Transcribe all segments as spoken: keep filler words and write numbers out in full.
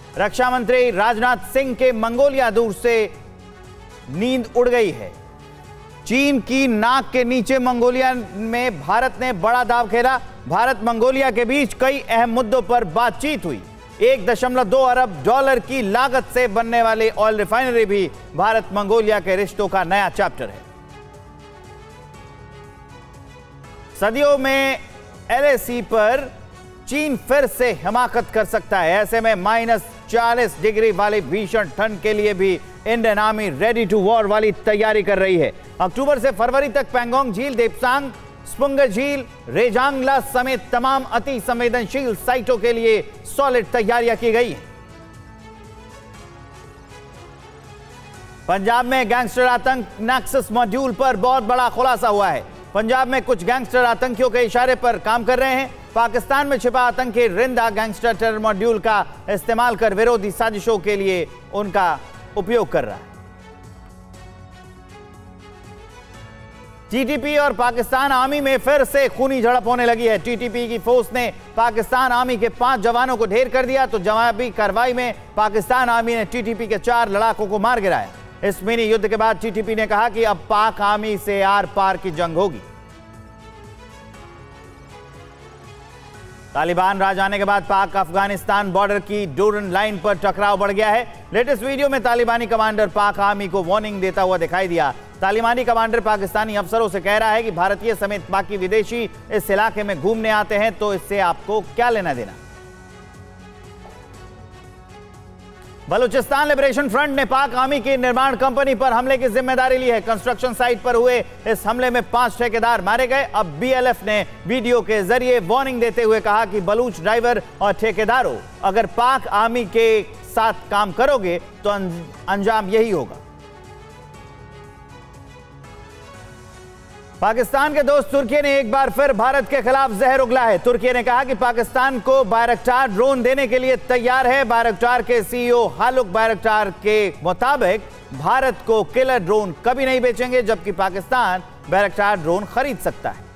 रक्षा मंत्री राजनाथ सिंह के मंगोलिया दूर से नींद उड़ गई है। चीन की नाक के नीचे मंगोलिया में भारत ने बड़ा दांव खेला। भारत मंगोलिया के बीच कई अहम मुद्दों पर बातचीत हुई। एक दशमलव दो अरब डॉलर की लागत से बनने वाली ऑयल रिफाइनरी भी भारत मंगोलिया के रिश्तों का नया चैप्टर है। सदियों में एलएसी पर चीन फिर से हिमाकत कर सकता है। ऐसे में माइनस चालीस डिग्री वाली भीषण ठंड के लिए भी Indian army ready to war वाली तैयारी कर रही है। अक्टूबर से फरवरी तक पैंगोंग झील, देपसांग, स्पुंगर झील, रेजांगला समेत तमाम अति संवेदनशील साइटों के लिए सॉलिड तैयारियां की गई हैं। पंजाब में गैंगस्टर आतंक नेक्सस मॉड्यूल पर बहुत बड़ा खुलासा हुआ है। पंजाब में कुछ गैंगस्टर आतंकियों के इशारे पर काम कर रहे हैं। पाकिस्तान में छिपा आतंकी रिंदा गैंगस्टर टेरर मॉड्यूल का इस्तेमाल कर विरोधी साजिशों के लिए उनका उपयोग कर रहा है। टीटीपी और पाकिस्तान आर्मी में फिर से खूनी झड़प होने लगी है। टीटीपी की फोर्स ने पाकिस्तान आर्मी के पांच जवानों को ढेर कर दिया, तो जवाबी कार्रवाई में पाकिस्तान आर्मी ने टीटीपी के चार लड़ाकों को मार गिराया। इस मिनी युद्ध के बाद टीटीपी ने कहा कि अब पाक आर्मी से आर पार की जंग होगी। तालिबान राज आने के बाद पाक अफगानिस्तान बॉर्डर की डोरन लाइन पर टकराव बढ़ गया है। लेटेस्ट वीडियो में तालिबानी कमांडर पाक आर्मी को वार्निंग देता हुआ दिखाई दिया। तालिबानी कमांडर पाकिस्तानी अफसरों से कह रहा है कि भारतीय समेत बाकी विदेशी इस इलाके में घूमने आते हैं तो इससे आपको क्या लेना देना। बलूचिस्तान लिबरेशन फ्रंट ने पाक आर्मी की निर्माण कंपनी पर हमले की जिम्मेदारी ली है। कंस्ट्रक्शन साइट पर हुए इस हमले में पांच ठेकेदार मारे गए। अब बीएलएफ ने वीडियो के जरिए वार्निंग देते हुए कहा कि बलूच ड्राइवर और ठेकेदारों, अगर पाक आर्मी के साथ काम करोगे तो अंजाम यही होगा। पाकिस्तान के दोस्त तुर्की ने एक बार फिर भारत के खिलाफ जहर उगला है। तुर्की ने कहा कि पाकिस्तान को बायरक्टार ड्रोन देने के लिए तैयार है। बायरक्टार के सीईओ हालुक बायरक्टार के मुताबिक भारत को किलर ड्रोन कभी नहीं बेचेंगे, जबकि पाकिस्तान बायरक्टार ड्रोन खरीद सकता है।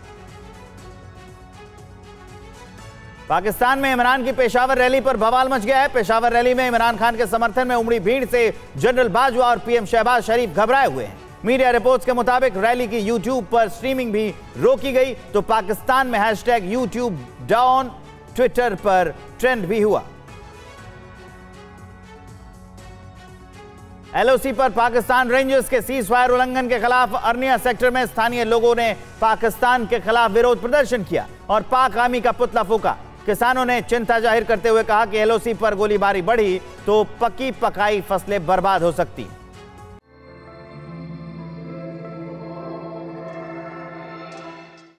पाकिस्तान में इमरान की पेशावर रैली पर बवाल मच गया है। पेशावर रैली में इमरान खान के समर्थन में उमड़ी भीड़ से जनरल बाजवा और पीएम शहबाज शरीफ घबराए हुए हैं। मीडिया रिपोर्ट्स के मुताबिक रैली की यूट्यूब पर स्ट्रीमिंग भी रोकी गई, तो पाकिस्तान में हैशटैग यूट्यूब डाउन ट्विटर पर ट्रेंड भी हुआ। एलओसी पर पाकिस्तान रेंजर्स के सीज फायर उल्लंघन के खिलाफ अरनिया सेक्टर में स्थानीय लोगों ने पाकिस्तान के खिलाफ विरोध प्रदर्शन किया और पाक आर्मी का पुतला फूंका। किसानों ने चिंता जाहिर करते हुए कहा कि एलओसी पर गोलीबारी बढ़ी तो पकी पकाई फसलें बर्बाद हो सकती हैं।